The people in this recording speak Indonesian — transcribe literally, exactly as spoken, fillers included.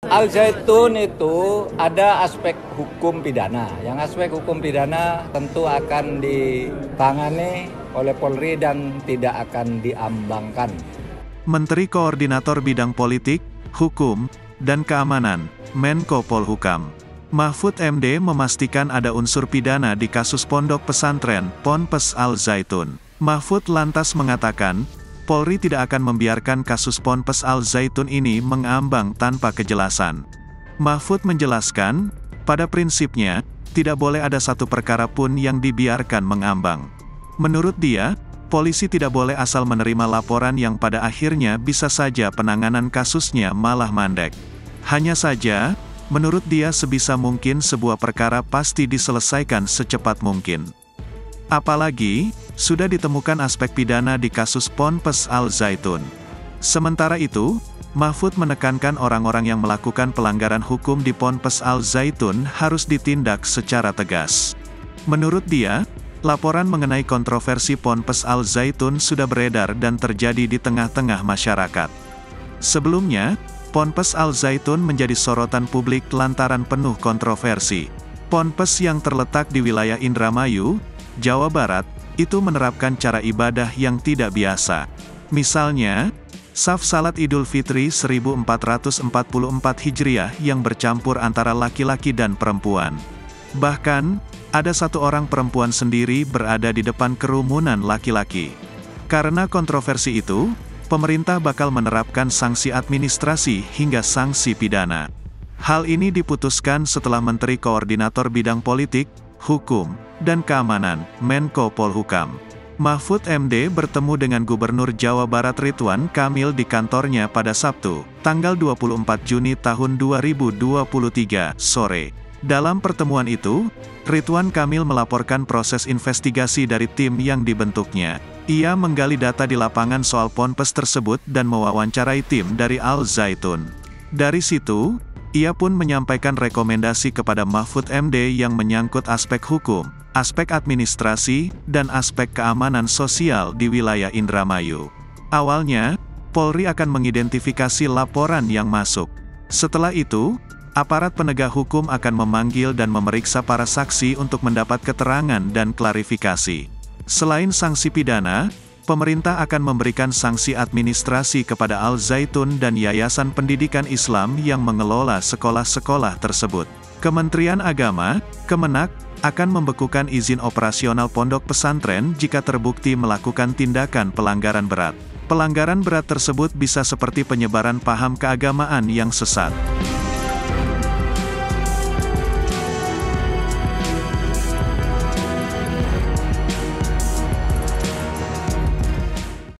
Al Zaitun itu ada aspek hukum pidana. Yang aspek hukum pidana tentu akan ditangani oleh Polri dan tidak akan diambangkan. Menteri Koordinator Bidang Politik, Hukum, dan Keamanan, Menko Polhukam, Mahfud M D memastikan ada unsur pidana di kasus pondok pesantren Ponpes Al Zaitun. Mahfud lantas mengatakan, Polri tidak akan membiarkan kasus Ponpes Al Zaitun ini mengambang tanpa kejelasan. Mahfud menjelaskan, pada prinsipnya, tidak boleh ada satu perkara pun yang dibiarkan mengambang. Menurut dia, polisi tidak boleh asal menerima laporan yang pada akhirnya bisa saja penanganan kasusnya malah mandek. Hanya saja, menurut dia sebisa mungkin sebuah perkara pasti diselesaikan secepat mungkin. Apalagi, sudah ditemukan aspek pidana di kasus Ponpes Al Zaitun. Sementara itu, Mahfud menekankan orang-orang yang melakukan pelanggaran hukum di Ponpes Al Zaitun harus ditindak secara tegas. Menurut dia, laporan mengenai kontroversi Ponpes Al Zaitun sudah beredar dan terjadi di tengah-tengah masyarakat. Sebelumnya, Ponpes Al Zaitun menjadi sorotan publik lantaran penuh kontroversi. Ponpes yang terletak di wilayah Indramayu, Jawa Barat, itu menerapkan cara ibadah yang tidak biasa. Misalnya, saf salat Idul Fitri seribu empat ratus empat puluh empat Hijriah yang bercampur antara laki-laki dan perempuan. Bahkan, ada satu orang perempuan sendiri berada di depan kerumunan laki-laki. Karena kontroversi itu, pemerintah bakal menerapkan sanksi administrasi hingga sanksi pidana. Hal ini diputuskan setelah Menteri Koordinator Bidang Politik, Hukum, dan Keamanan, Menko Polhukam, Mahfud M D bertemu dengan Gubernur Jawa Barat Ridwan Kamil di kantornya pada Sabtu, tanggal dua puluh empat Juni tahun dua ribu dua puluh tiga, sore. Dalam pertemuan itu, Ridwan Kamil melaporkan proses investigasi dari tim yang dibentuknya. Ia menggali data di lapangan soal ponpes tersebut dan mewawancarai tim dari Al Zaitun. Dari situ, ia pun menyampaikan rekomendasi kepada Mahfud M D yang menyangkut aspek hukum, aspek administrasi, dan aspek keamanan sosial di wilayah Indramayu. Awalnya, Polri akan mengidentifikasi laporan yang masuk. Setelah itu, aparat penegak hukum akan memanggil dan memeriksa para saksi untuk mendapat keterangan dan klarifikasi. Selain sanksi pidana, pemerintah akan memberikan sanksi administrasi kepada Al Zaitun dan Yayasan Pendidikan Islam yang mengelola sekolah-sekolah tersebut. Kementerian Agama, Kemenak, akan membekukan izin operasional pondok pesantren jika terbukti melakukan tindakan pelanggaran berat. Pelanggaran berat tersebut bisa seperti penyebaran paham keagamaan yang sesat.